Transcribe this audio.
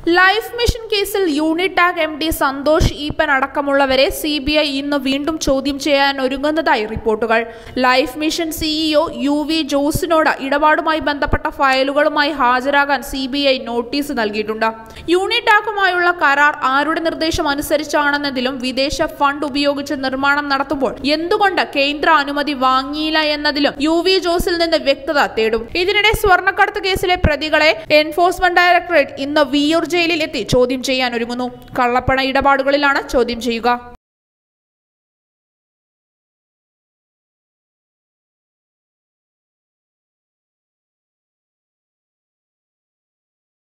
Life mission കേസിൽ Unitac MD Santhosh Eappen അടക്കമുള്ളവരെ CBI ഇന്ന് വീണ്ടും ചോദ്യം ചെയ്യാൻ ഒരുങ്ങുന്നതായി റിപ്പോർട്ടുകൾ. ലൈഫ് മിഷൻ CEO UV ജോസിനോട് ഇടപാടുമായി ബന്ധപ്പെട്ട ഫയലുകളുമായി ഹാജരാകാൻ CBI നോട്ടീസ് നൽകിയിട്ടുണ്ട്. യൂണിടാകുമായുള്ള കരാർ ആരുടെ നിർദ്ദേശം അനുസരിച്ചാണെന്നതിലും വിദേശ ഫണ്ട് ഉപയോഗിച്ച് നിർമ്മാണം നടത്തുമ്പോൾ എന്തുകൊണ്ട് കേന്ദ്ര അനുമതി വാങ്ങിയില്ല എന്നതിലും UV ജോസിൽ നിന്ന് വ്യക്തത തേടും. ഇതിനിടെ സ്വർണ്ണക്കടത്ത് കേസിലെ പ്രതികളെ എൻഫോഴ്സ്മെന്റ് ഡയറക്ടറേറ്റ് ഇന്ന് വിയ്യൂർ ജയിലിൽ എത്തി ചോദ്യം ചെയ്യാൻ ഒരുങ്ങുന്നു. കള്ളപ്പണ ഇടപാടുകളിലാണ് ചോദ്യം ചെയ്യുക.